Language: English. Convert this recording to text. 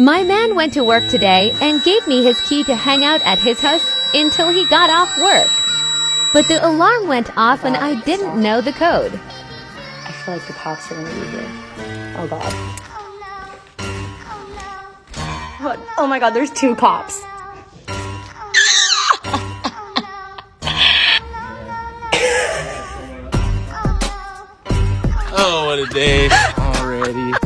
My man went to work today and gave me his key to hang out at his house until he got off work. But the alarm went off and I didn't know the code. I feel like the cops are gonna be here. Oh god. Oh my god, there's 2 cops. Oh, what a day already.